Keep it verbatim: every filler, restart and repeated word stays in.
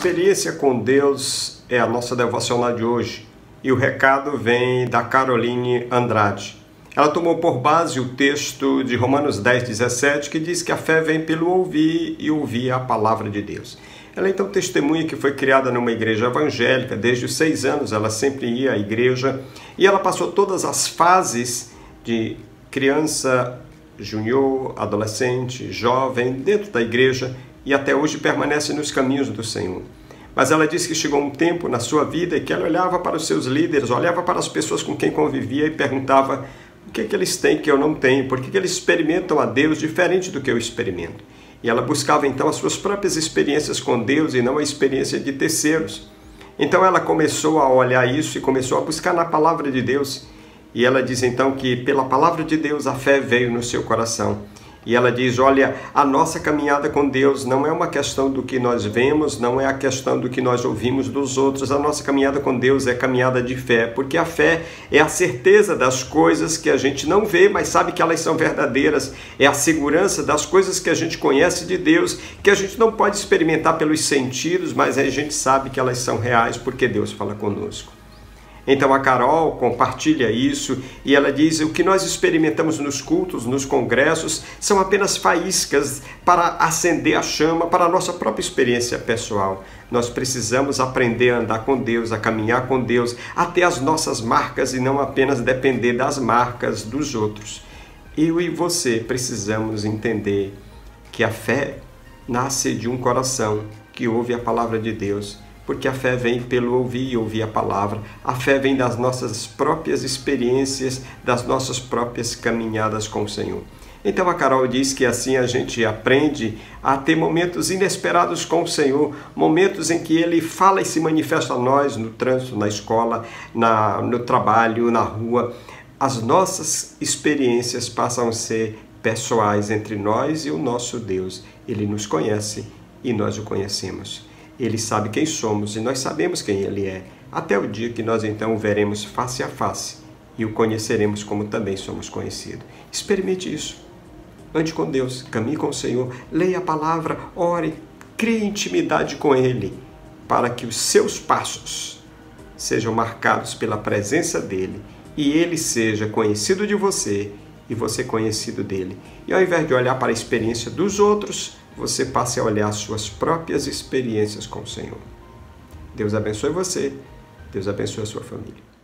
Experiência com Deus é a nossa devocional de hoje e o recado vem da Caroline Andrade. Ela tomou por base o texto de Romanos dez, dezessete, que diz que a fé vem pelo ouvir e ouvir a palavra de Deus. Ela então testemunha que foi criada numa igreja evangélica, desde os seis anos ela sempre ia à igreja e ela passou todas as fases de criança, junior, adolescente, jovem, dentro da igreja e até hoje permanece nos caminhos do Senhor. Mas ela disse que chegou um tempo na sua vida que ela olhava para os seus líderes, olhava para as pessoas com quem convivia e perguntava: o que é que eles têm que eu não tenho? Por que que eles experimentam a Deus diferente do que eu experimento? E ela buscava então as suas próprias experiências com Deus e não a experiência de terceiros. Então ela começou a olhar isso e começou a buscar na palavra de Deus. E ela diz então que pela palavra de Deus a fé veio no seu coração. E ela diz: olha, a nossa caminhada com Deus não é uma questão do que nós vemos, não é a questão do que nós ouvimos dos outros. A nossa caminhada com Deus é caminhada de fé, porque a fé é a certeza das coisas que a gente não vê, mas sabe que elas são verdadeiras. É a segurança das coisas que a gente conhece de Deus, que a gente não pode experimentar pelos sentidos, mas a gente sabe que elas são reais, porque Deus fala conosco. Então a Carol compartilha isso e ela diz: o que nós experimentamos nos cultos, nos congressos, são apenas faíscas para acender a chama para a nossa própria experiência pessoal. Nós precisamos aprender a andar com Deus, a caminhar com Deus, a ter as nossas marcas e não apenas depender das marcas dos outros. Eu e você precisamos entender que a fé nasce de um coração que ouve a palavra de Deus. Porque a fé vem pelo ouvir e ouvir a palavra. A fé vem das nossas próprias experiências, das nossas próprias caminhadas com o Senhor. Então a Carol diz que assim a gente aprende a ter momentos inesperados com o Senhor, momentos em que Ele fala e se manifesta a nós no trânsito, na escola, na, no trabalho, na rua. As nossas experiências passam a ser pessoais entre nós e o nosso Deus. Ele nos conhece e nós o conhecemos. Ele sabe quem somos e nós sabemos quem Ele é, até o dia que nós então o veremos face a face e o conheceremos como também somos conhecidos. Experimente isso. Ande com Deus, caminhe com o Senhor, leia a palavra, ore, crie intimidade com Ele, para que os seus passos sejam marcados pela presença dEle e Ele seja conhecido de você e você conhecido dEle. E ao invés de olhar para a experiência dos outros, você passe a olhar as suas próprias experiências com o Senhor. Deus abençoe você, Deus abençoe a sua família.